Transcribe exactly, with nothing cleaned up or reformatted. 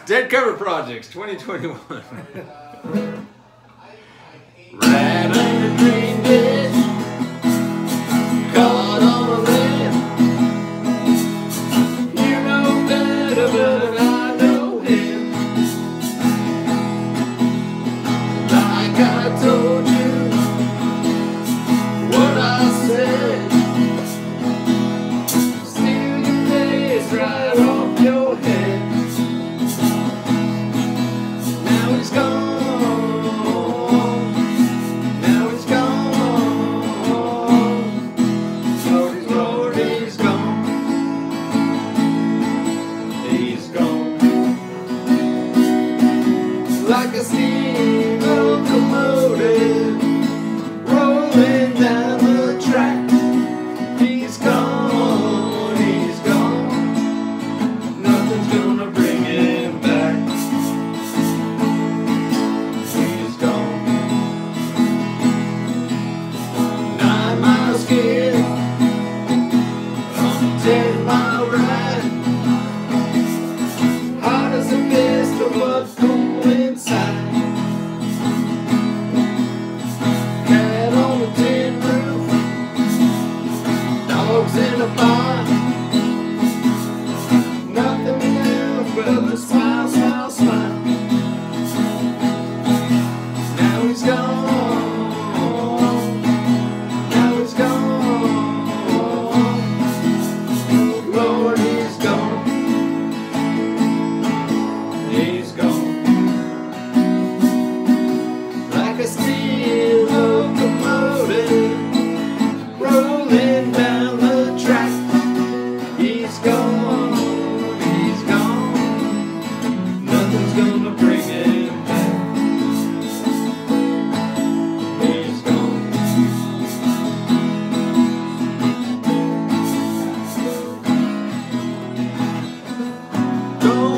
Dead Cover Projects twenty twenty-one. Right under green ditch, caught on a limb. You know better, but I know him. Like I told you what I said, steal your face right off your head. Now he's gone. Now he's gone. Lord, Lord, he's gone. He's gone. Like a steam locomotive rolling down the track. He's gone. He's gone. Nothing's gonna bring him back. He's gone. Nine miles scared on a ten mile ride. Hot as a pistol, but cool inside. Cat on a tin roof, dogs in a bar. Nothing else but a smile, smile, smile. Now he's gone. Now he's gone. Lord, he's gone. He's gone. Like a steel locomotive rolling down the track. He's gone. He's gone. Nothing's gonna bring him back. He's gone. Don't